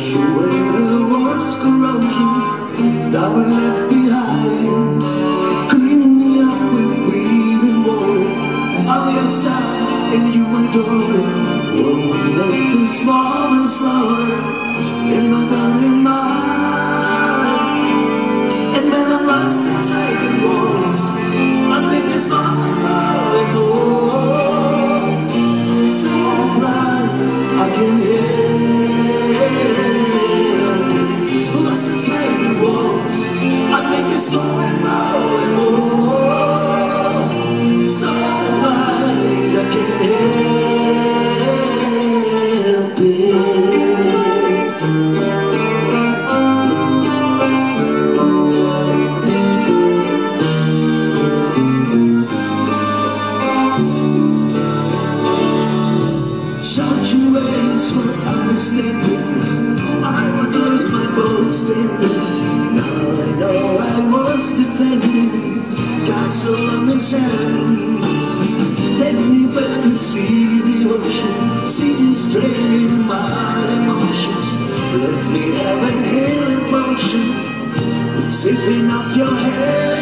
Where the war's corrosion that we left behind. Clean me up with weed and water. I'll be outside and you my daughter. Won't make this moment slower in my burning mind. And when I'm lost inside the walls, I'll make this moment more and more. So blind I can hear. This moment more and more, so blind I can't help it. Short your ways for understanding, I would lose my boat standing. Now I know I was defending castle on the sand. Take me back to see the ocean, see this draining my emotions. Let me have a healing potion, sipping off your head.